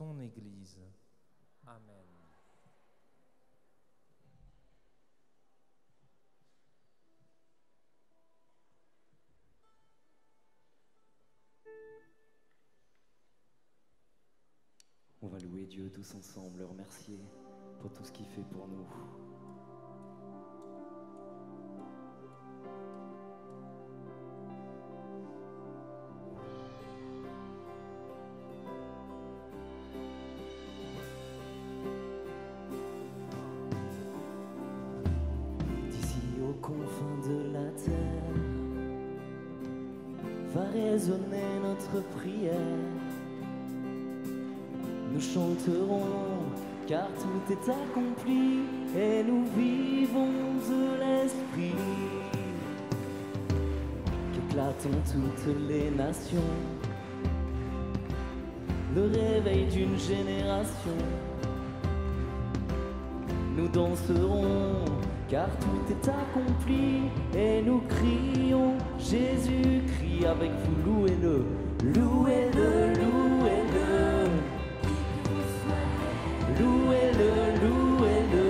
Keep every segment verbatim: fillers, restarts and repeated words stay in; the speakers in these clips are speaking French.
son Église. Amen. On va louer Dieu tous ensemble, le remercier pour tout ce qu'il fait pour nous. D'ici aux confins de la terre va résonner notre prière. Nous chanterons car tout est accompli et nous vivons de l'esprit. Qu'éclatons toutes les nations, le réveil d'une génération. Nous danserons car tout est accompli et nous crions Jésus-Christ avec vous. Louez-le, louez-le, louez-le. Louez-le, louez-le,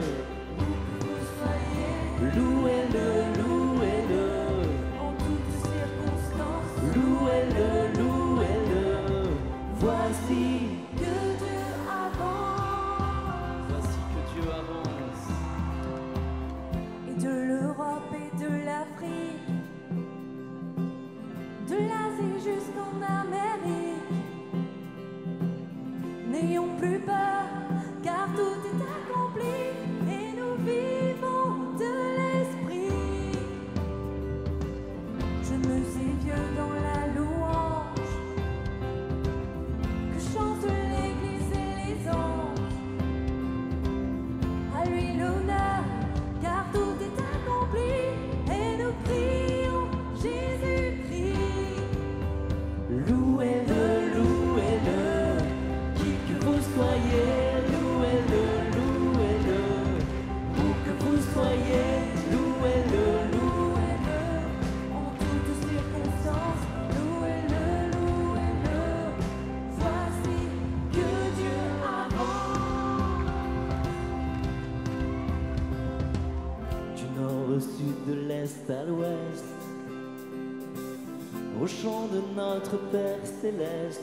louez-le, louez-le, en toutes circonstances. Louez-le, louez-le, voici que Dieu avance. Voici que Dieu avance. Et de l'Europe et de l'Afrique, de l'Asie jusqu'en Amérique, n'ayons plus peur, car tout est accompli et nous vivons de l'esprit. Jeunes et vieux dans la louange, que chantent l'église et les anges. À lui l'honneur, car tout est accompli et nous crions Jésus-Christ. Louez-le, louez-le, qui que vous soyez. Louez-le, louez-le, où que vous soyez. Louez-le, Louez-le, en toutes circonstances. Louez-le, louez-le, voici que Dieu avance. du nord au sud, de l'est à l'ouest, au chant de notre Père céleste.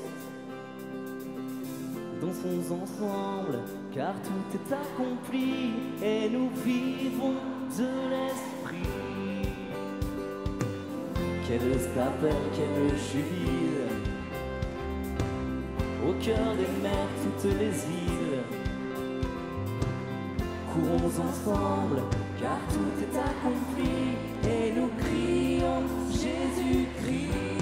Dansons ensemble, car tout est accompli et nous vivons de l'esprit. Quel appel, quel jubile, au cœur des mers, toutes les îles. Courons ensemble, car tout est accompli et nous crions Jésus-Christ.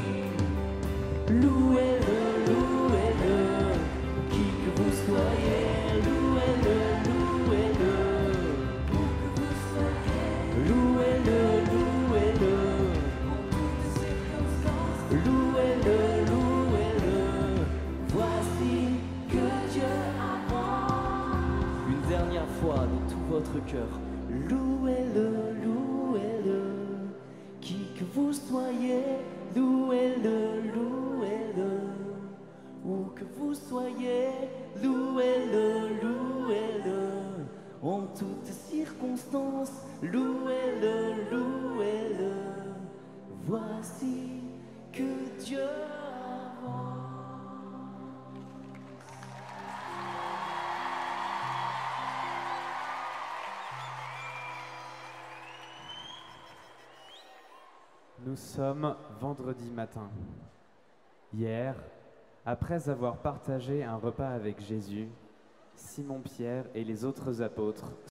Louez-le, louez-le, qui que vous soyez. Louez-le, louez-le, où que vous soyez. Louez-le, louez-le, En toutes circonstances. louez-le, louez-le, voici que Dieu avance. Une dernière fois de tout votre cœur. Louez-le, louez-le, qui que vous soyez. Louez-le, louez-le, où que vous soyez. Louez-le, louez-le, en toutes circonstances. Louez-le, louez-le, voici que Dieu avance. Nous sommes vendredi matin. Hier, après avoir partagé un repas avec Jésus, Simon-Pierre et les autres apôtres